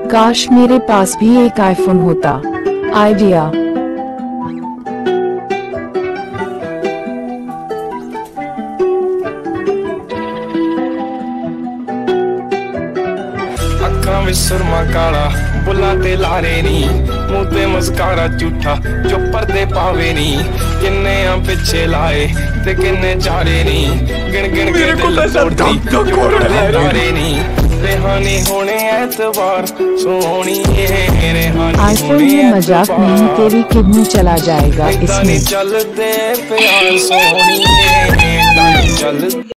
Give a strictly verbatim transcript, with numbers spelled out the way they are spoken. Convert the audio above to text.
काश मेरे पास भी एक आईफोन होता। आइडिया। अखां विच सुरमा काला बुला ते लारे नी, मुंह ते मस्कारा झूठा जो पर्दे पावे नी। किन्ने आ पिछे लाए ते किन्ने चारे नी, गिन गिन के दिल तोड़दी जो तारे नी। रेहानी होने एतबार सोहनी है, रेहानी आईफोन में मजाक नहीं, तेरी किडनी चला जाएगा इसमें। चलते प्यार सोहनी है, चल